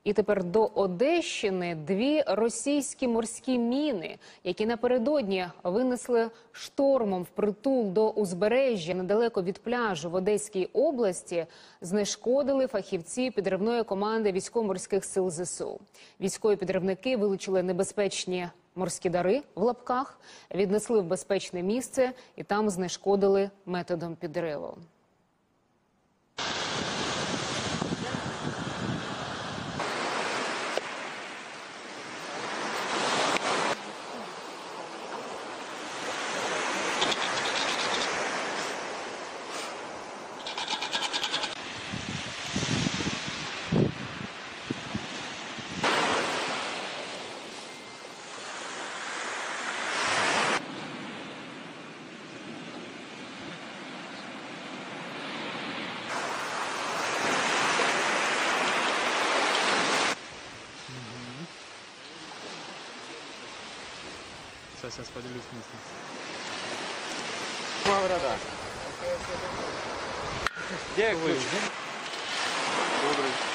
І тепер до Одещини дві російські морські міни, які напередодні винесли штормом впритул до узбережжя недалеко від пляжу в Одеській області, знешкодили фахівці підривної команди військово-морських сил ЗСУ. Військові підривники вилучили небезпечні морські дари в лапках, віднесли в безпечне місце і там знешкодили методом підриву. Сейчас поделюсь мыслью. Дякую. Добрый.